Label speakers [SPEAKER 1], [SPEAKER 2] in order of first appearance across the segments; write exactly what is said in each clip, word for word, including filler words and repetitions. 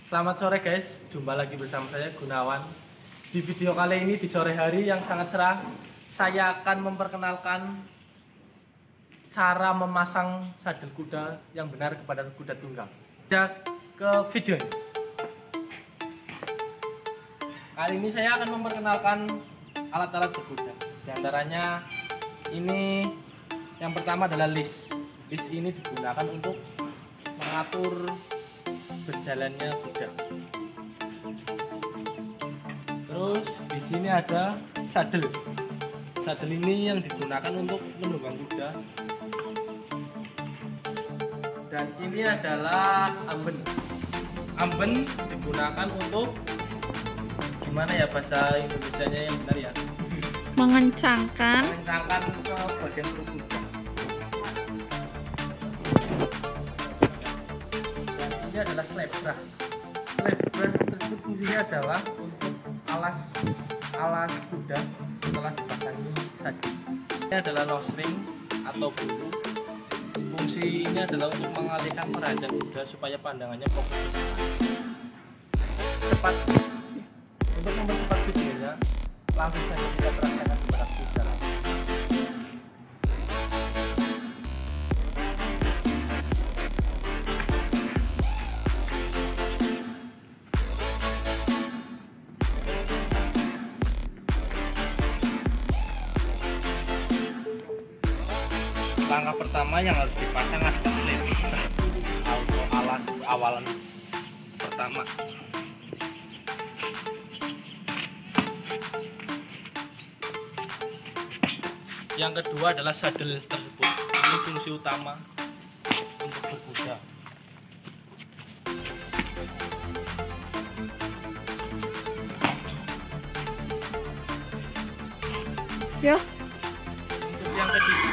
[SPEAKER 1] Selamat sore guys, jumpa lagi bersama saya Gunawan. Di video kali ini di sore hari yang sangat cerah, saya akan memperkenalkan cara memasang sadel kuda yang benar kepada kuda tunggang. Ya, ke video ini. Kali ini saya akan memperkenalkan alat-alat berkuda. Di antaranya ini yang pertama adalah leash. Leash ini digunakan untuk mengatur berjalannya kuda. Terus di sini ada sadel. Sadel ini yang digunakan untuk menunggang kuda. Dan ini adalah amben. Amben digunakan untuk gimana ya bahasa Indonesianya yang benar ya?
[SPEAKER 2] Mengencangkan.
[SPEAKER 1] Mengencangkan ke bagian perut kuda. Ini adalah slap brush. Slap brush tersebut fungsinya adalah untuk alas alas kuda setelah dipasangi sadel. Ini adalah nose ring atau bulu. Fungsi ini adalah untuk mengalihkan perhatian kuda supaya pandangannya fokus. Cepat. Untuk mempercepat videonya, langsung saja kita perhatikan kepada kuda. Langkah pertama yang harus dipasang adalah slap atau alas awalan pertama. Yang kedua adalah sadel tersebut. Ini fungsi utama untuk berkuda.
[SPEAKER 2] Ya.
[SPEAKER 1] Untuk yang ketiga,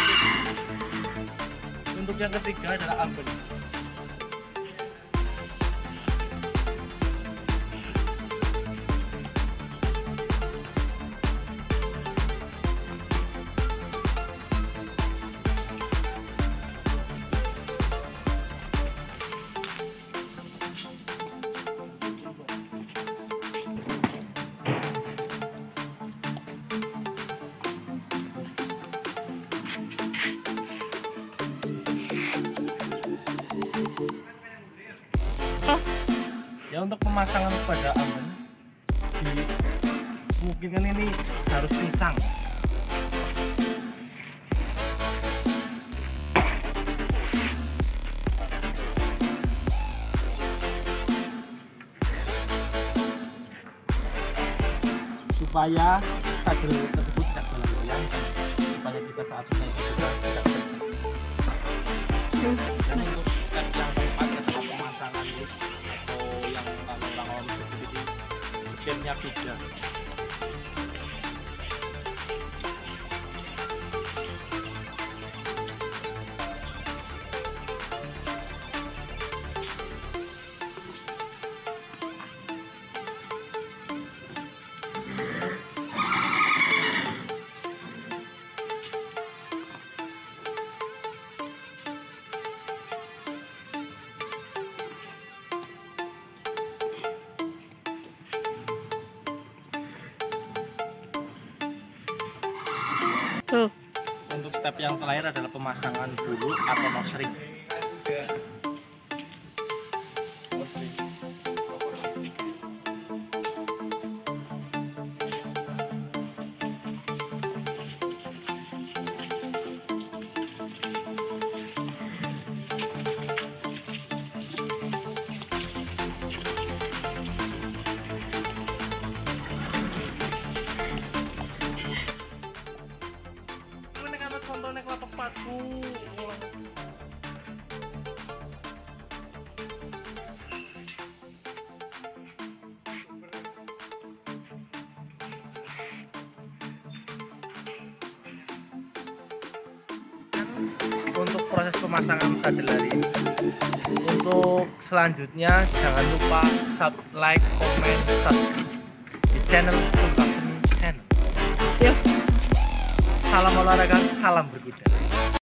[SPEAKER 1] untuk yang ketiga adalah amben. Ya, untuk pemasangan pada amben dimungkinkan ini harus kencang. Supaya sadel tersebut tidak goyang, supaya kita saat naik kuda tidak terjatuh. Dan untuk step yang keempat adalah pemasangan leash atau yang orang-orang seperti ini stepnya kuda.
[SPEAKER 2] Tuh.
[SPEAKER 1] Untuk step yang terakhir adalah pemasangan bulu atau nose ring. Contohnya kelapa patu. Untuk proses pemasangan sadel hari ini. Untuk selanjutnya jangan lupa sub, like, komen, subscribe di channel Tunggang Seni Channel.
[SPEAKER 2] Yuk.
[SPEAKER 1] Salam olahraga, salam berkuda.